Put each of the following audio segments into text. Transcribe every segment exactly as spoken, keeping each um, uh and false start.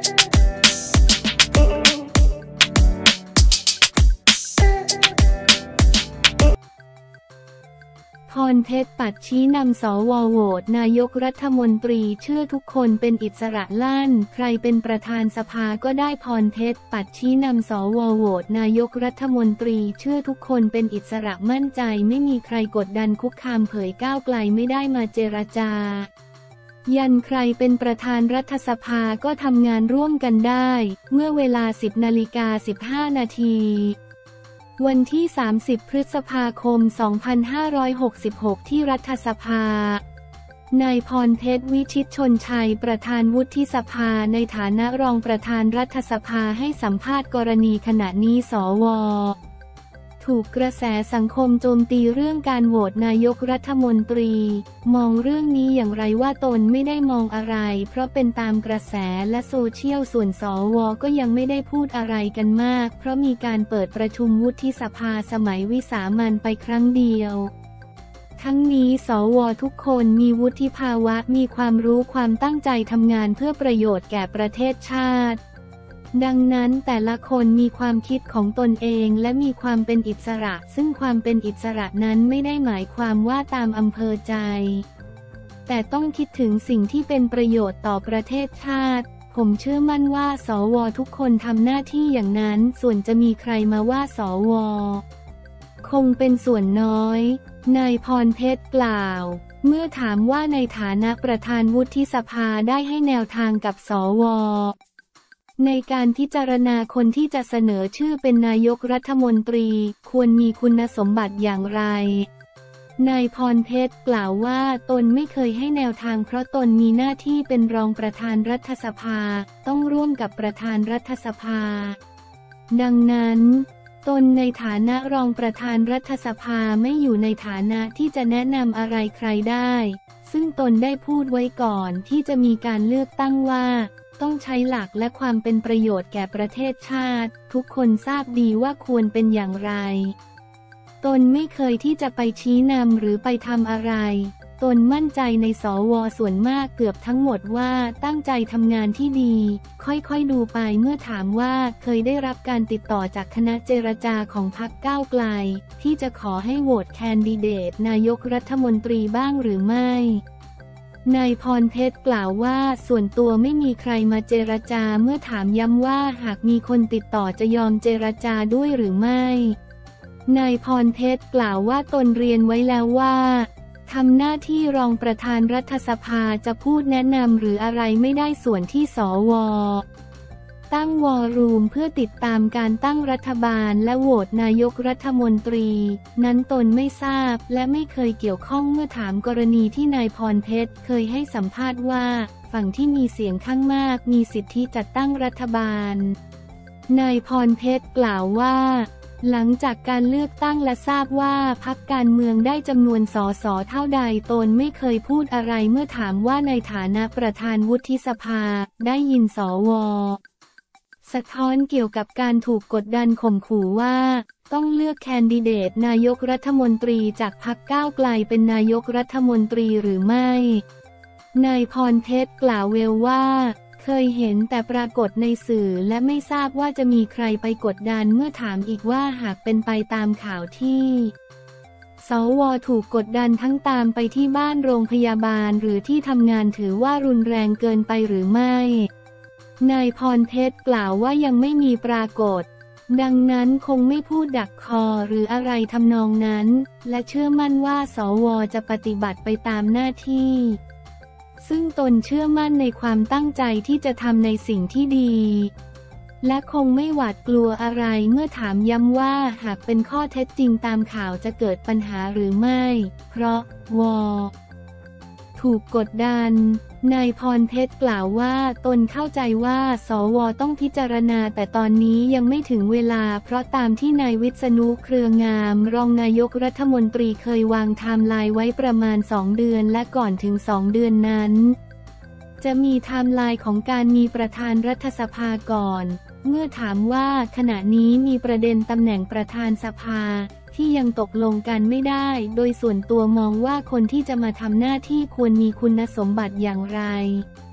พรเพชร ปัดชี้นำสวโหวตนายกรัฐมนตรีเชื่อทุกคนเป็นอิสระลั่นใครเป็นประธานสภาก็ได้พรเพชร ปัดชี้นำสวโหวตนายกรัฐมนตรีเชื่อทุกคนเป็นอิสระมั่นใจไม่มีใครกดดันคุกคามเผยก้าวไกลไม่ได้มาเจรจายันใครเป็นประธานรัฐสภาก็ทำงานร่วมกันได้เมื่อเวลา สิบนาฬิกาสิบห้านาทีวันที่ สามสิบ พฤษภาคม สองพันห้าร้อยหกสิบหก ที่รัฐสภานายพรเพชร วิชิตชนชัยประธานวุฒิสภาในฐานะรองประธานรัฐสภาให้สัมภาษณ์กรณีขณะนี้สวถูกกระแสสังคมโจมตีเรื่องการโหวตนายกรัฐมนตรีมองเรื่องนี้อย่างไรว่าตนไม่ได้มองอะไรเพราะเป็นตามกระแสและโซเชียลส่วนสวก็ยังไม่ได้พูดอะไรกันมากเพราะมีการเปิดประชุมวุฒิสภาสมัยวิสามัญไปครั้งเดียวทั้งนี้สวทุกคนมีวุฒิภาวะมีความรู้ความตั้งใจทำงานเพื่อประโยชน์แก่ประเทศชาติดังนั้นแต่ละคนมีความคิดของตนเองและมีความเป็นอิสระซึ่งความเป็นอิสระนั้นไม่ได้หมายความว่าตามอำเภอใจแต่ต้องคิดถึงสิ่งที่เป็นประโยชน์ต่อประเทศชาติผมเชื่อมั่นว่าสวทุกคนทำหน้าที่อย่างนั้นส่วนจะมีใครมาว่าสวคงเป็นส่วนน้อยนายพรเพชรกล่าวเมื่อถามว่าในฐานะประธานวุฒิสภาได้ให้แนวทางกับสวในการพิจารณาคนที่จะเสนอชื่อเป็นนายกรัฐมนตรีควรมีคุณสมบัติอย่างไรนายพรเพชรกล่าวว่าตนไม่เคยให้แนวทางเพราะตนมีหน้าที่เป็นรองประธานรัฐสภาต้องร่วมกับประธานรัฐสภาดังนั้นตนในฐานะรองประธานรัฐสภาไม่อยู่ในฐานะที่จะแนะนำอะไรใครได้ซึ่งตนได้พูดไว้ก่อนที่จะมีการเลือกตั้งว่าต้องใช้หลักและความเป็นประโยชน์แก่ประเทศชาติทุกคนทราบดีว่าควรเป็นอย่างไรตนไม่เคยที่จะไปชี้นำหรือไปทำอะไรตนมั่นใจในสวส่วนมากเกือบทั้งหมดว่าตั้งใจทำงานที่ดีค่อยๆดูไปเมื่อถามว่าเคยได้รับการติดต่อจากคณะเจรจาของพรรคก้าวไกลที่จะขอให้โหวตแคนดิเดตนายกรัฐมนตรีบ้างหรือไม่นายพรเพชรกล่าวว่าส่วนตัวไม่มีใครมาเจรจาเมื่อถามย้ำว่าหากมีคนติดต่อจะยอมเจรจาด้วยหรือไม่นายพรเพชรกล่าวว่าตนเรียนไว้แล้วว่าทำหน้าที่รองประธานรัฐสภาจะพูดแนะนำหรืออะไรไม่ได้ส่วนที่สวตั้งวอรูมเพื่อติดตามการตั้งรัฐบาลและโหวตนายกรัฐมนตรีนั้นตนไม่ทราบและไม่เคยเกี่ยวข้องเมื่อถามกรณีที่นายพรเพชรเคยให้สัมภาษณ์ว่าฝั่งที่มีเสียงข้างมากมีสิทธิจัดตั้งรัฐบาลนายพรเพชรกล่าวว่าหลังจากการเลือกตั้งและทราบว่าพรรคการเมืองได้จำนวนสสเท่าใดตนไม่เคยพูดอะไรเมื่อถามว่าในฐานะประธานวุฒิสภาได้ยินสวสะท้อนเกี่ยวกับการถูกกดดันข่มขู่ว่าต้องเลือกแคนดิเดตนายกรัฐมนตรีจากพรรคก้าวไกลเป็นนายกรัฐมนตรีหรือไม่นายพรเพชรกล่าวเวลว่าเคยเห็นแต่ปรากฏในสื่อและไม่ทราบว่าจะมีใครไปกดดันเมื่อถามอีกว่าหากเป็นไปตามข่าวที่สวถูกกดดันทั้งตามไปที่บ้านโรงพยาบาลหรือที่ทำงานถือว่ารุนแรงเกินไปหรือไม่นายพรเพชรกล่าวว่ายังไม่มีปรากฏดังนั้นคงไม่พูดดักคอหรืออะไรทำนองนั้นและเชื่อมั่นว่าสวจะปฏิบัติไปตามหน้าที่ซึ่งตนเชื่อมั่นในความตั้งใจที่จะทำในสิ่งที่ดีและคงไม่หวาดกลัวอะไรเมื่อถามย้ำว่าหากเป็นข้อเท็จจริงตามข่าวจะเกิดปัญหาหรือไม่เพราะวถูกกดดันนายพรเพชรกล่าวว่าตนเข้าใจว่าสวต้องพิจารณาแต่ตอนนี้ยังไม่ถึงเวลาเพราะตามที่นายวิษณุเครืองามรองนายกรัฐมนตรีเคยวางไทม์ไลน์ไว้ประมาณสองเดือนและก่อนถึงสองเดือนนั้นจะมีไทม์ไลน์ของการมีประธานรัฐสภาก่อนเมื่อถามว่าขณะนี้มีประเด็นตำแหน่งประธานสภาที่ยังตกลงกันไม่ได้โดยส่วนตัวมองว่าคนที่จะมาทำหน้าที่ควรมีคุณสมบัติอย่างไร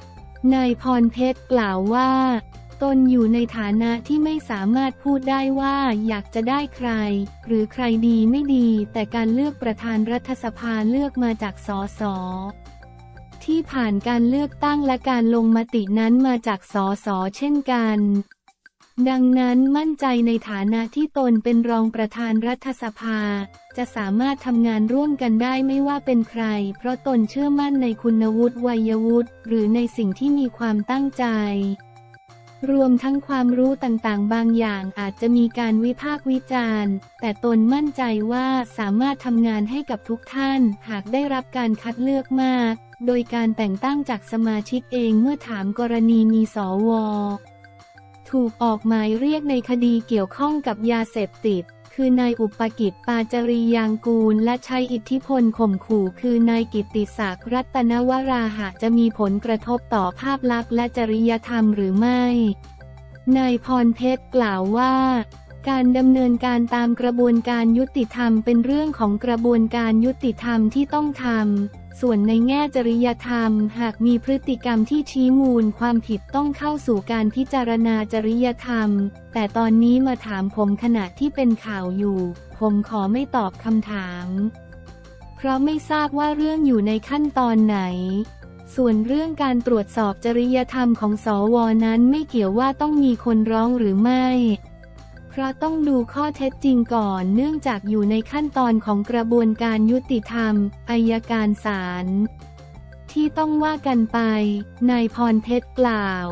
นายพรเพชรกล่าวว่าตนอยู่ในฐานะที่ไม่สามารถพูดได้ว่าอยากจะได้ใครหรือใครดีไม่ดีแต่การเลือกประธานรัฐสภาเลือกมาจากสสที่ผ่านการเลือกตั้งและการลงมตินั้นมาจากสสเช่นกันดังนั้นมั่นใจในฐานะที่ตนเป็นรองประธานรัฐสภาจะสามารถทำงานร่วมกันได้ไม่ว่าเป็นใครเพราะตนเชื่อมั่นในคุณวุฒิวัยวุฒิหรือในสิ่งที่มีความตั้งใจรวมทั้งความรู้ต่างๆบางอย่างอาจจะมีการวิพากษ์วิจารณ์แต่ตนมั่นใจว่าสามารถทำงานให้กับทุกท่านหากได้รับการคัดเลือกมากโดยการแต่งตั้งจากสมาชิกเองเมื่อถามกรณีมีสวถูกออกหมายเรียกในคดีเกี่ยวข้องกับยาเสพติดคือนายอุปกิจปาจรียางกูลและใช้อิทธิพลข่มขู่คือนายกิตติศักดิ์รัตนวราหะจะมีผลกระทบต่อภาพลักษณ์และจริยธรรมหรือไม่นายพรเพชรกล่าวว่าการดำเนินการตามกระบวนการยุติธรรมเป็นเรื่องของกระบวนการยุติธรรมที่ต้องทำส่วนในแง่จริยธรรมหากมีพฤติกรรมที่ชี้มูลความผิดต้องเข้าสู่การพิจารณาจริยธรรมแต่ตอนนี้มาถามผมขณะที่เป็นข่าวอยู่ผมขอไม่ตอบคำถามเพราะไม่ทราบว่าเรื่องอยู่ในขั้นตอนไหนส่วนเรื่องการตรวจสอบจริยธรรมของสวนั้นไม่เกี่ยวว่าต้องมีคนร้องหรือไม่เพราะต้องดูข้อเท็จจริงก่อนเนื่องจากอยู่ในขั้นตอนของกระบวนการยุติธรรมอัยการศาลที่ต้องว่ากันไปนายพรเพชรกล่าว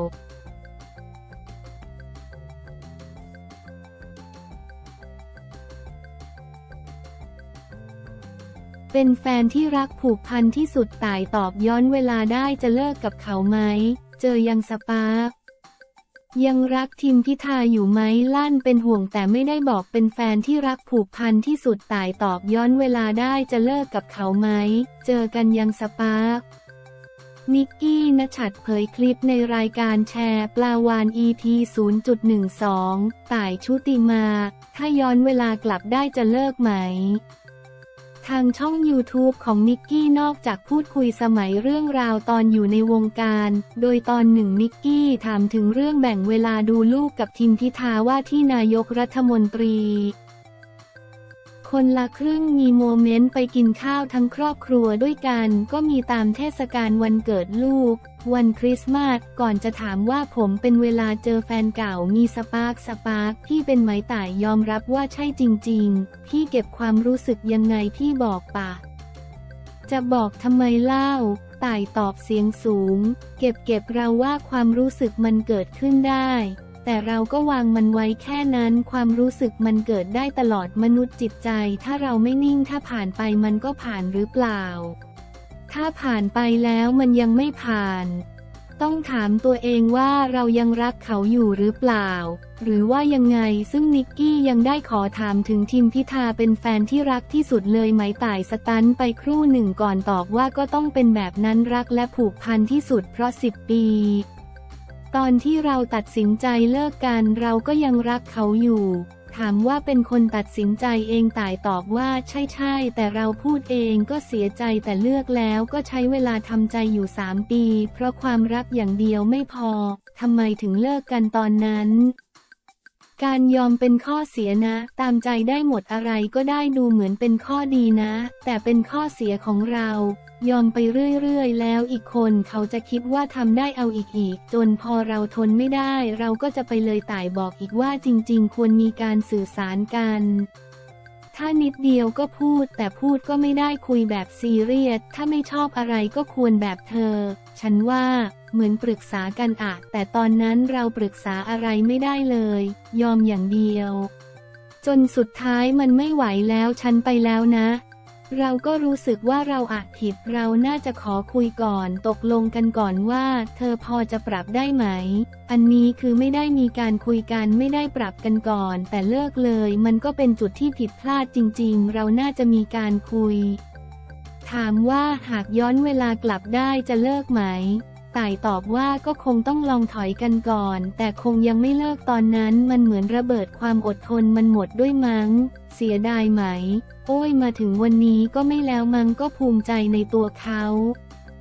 เป็นแฟนที่รักผูกพันที่สุดต่ายตอบย้อนเวลาได้จะเลิกกับเขาไหมเจอยังสปาร์คยังรักทิมพิธาอยู่ไหมลั่นเป็นห่วงแต่ไม่ได้บอกเป็นแฟนที่รักผูกพันที่สุดต่ายตอบย้อนเวลาได้จะเลิกกับเขาไหมเจอกันยังสปาร์คนิกกี้ณชัดเผยคลิปในรายการแชร์ปลาวาน อี พี ศูนย์จุดหนึ่งสอง ต่ายชุติมาถ้าย้อนเวลากลับได้จะเลิกไหมทางช่อง ยูทูบ ของนิกกี้นอกจากพูดคุยสมัยเรื่องราวตอนอยู่ในวงการโดยตอนหนึ่งนิกกี้ถามถึงเรื่องแบ่งเวลาดูลูกกับทิมพิธาว่าที่นายกรัฐมนตรีคนละครึ่งมีโมเมนต์ไปกินข้าวทั้งครอบครัวด้วยกันก็มีตามเทศกาลวันเกิดลูกวันคริสต์มาสก่อนจะถามว่าผมเป็นเวลาเจอแฟนเก่ามีสปาร์คสปาร์คพี่เป็นไหมต่ายยอมรับว่าใช่จริงๆพี่เก็บความรู้สึกยังไงพี่บอกปะจะบอกทำไมเล่าต่ายตอบเสียงสูงเก็บเก็บเราว่าความรู้สึกมันเกิดขึ้นได้แต่เราก็วางมันไว้แค่นั้นความรู้สึกมันเกิดได้ตลอดมนุษย์จิตใจถ้าเราไม่นิ่งถ้าผ่านไปมันก็ผ่านหรือเปล่าถ้าผ่านไปแล้วมันยังไม่ผ่านต้องถามตัวเองว่าเรายังรักเขาอยู่หรือเปล่าหรือว่ายังไงซึ่งนิกกี้ยังได้ขอถามถึงทิมพิธาเป็นแฟนที่รักที่สุดเลยไหมต่ายสตันไปครู่หนึ่งก่อนตอบว่าก็ต้องเป็นแบบนั้นรักและผูกพันที่สุดเพราะสิบปีตอนที่เราตัดสินใจเลิกกันเราก็ยังรักเขาอยู่ถามว่าเป็นคนตัดสินใจเองต่ายตอบว่าใช่ใช่แต่เราพูดเองก็เสียใจแต่เลือกแล้วก็ใช้เวลาทำใจอยู่สามปีเพราะความรักอย่างเดียวไม่พอทำไมถึงเลิกกันตอนนั้นการยอมเป็นข้อเสียนะตามใจได้หมดอะไรก็ได้ดูเหมือนเป็นข้อดีนะแต่เป็นข้อเสียของเรายอมไปเรื่อยๆแล้วอีกคนเขาจะคิดว่าทำได้เอาอีกอีกจนพอเราทนไม่ได้เราก็จะไปเลยต่ายบอกอีกว่าจริงๆควรมีการสื่อสารกันถ้านิดเดียวก็พูดแต่พูดก็ไม่ได้คุยแบบซีเรียสถ้าไม่ชอบอะไรก็ควรแบบเธอฉันว่าเหมือนปรึกษากันอะแต่ตอนนั้นเราปรึกษาอะไรไม่ได้เลยยอมอย่างเดียวจนสุดท้ายมันไม่ไหวแล้วฉันไปแล้วนะเราก็รู้สึกว่าเราอาจผิดเราน่าจะขอคุยก่อนตกลงกันก่อนว่าเธอพอจะปรับได้ไหมอันนี้คือไม่ได้มีการคุยกันไม่ได้ปรับกันก่อนแต่เลิกเลยมันก็เป็นจุดที่ผิดพลาดจริงๆเราน่าจะมีการคุยถามว่าหากย้อนเวลากลับได้จะเลิกไหมต่ายตอบว่าก็คงต้องลองถอยกันก่อนแต่คงยังไม่เลิกตอนนั้นมันเหมือนระเบิดความอดทนมันหมดด้วยมั้งเสียดายไหมโอ้ยมาถึงวันนี้ก็ไม่แล้วมั้งก็ภูมิใจในตัวเขาภู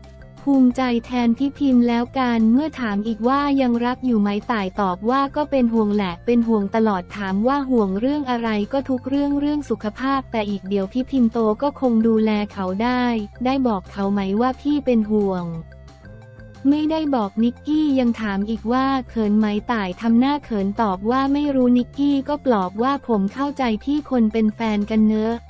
ภูมิใจแทนพี่พิมพ์แล้วกันเมื่อถามอีกว่ายังรักอยู่ไหมต่ายตอบว่าก็เป็นห่วงแหละเป็นห่วงตลอดถามว่าห่วงเรื่องอะไรก็ทุกเรื่องเรื่องสุขภาพแต่อีกเดี๋ยวพี่พิมพ์โตก็คงดูแลเขาได้ได้บอกเขาไหมว่าพี่เป็นห่วงไม่ได้บอกนิกกี้ยังถามอีกว่าเขินไหมต่ายทำหน้าเขินตอบว่าไม่รู้นิกกี้ก็ปลอบว่าผมเข้าใจพี่คนเป็นแฟนกันเนอะ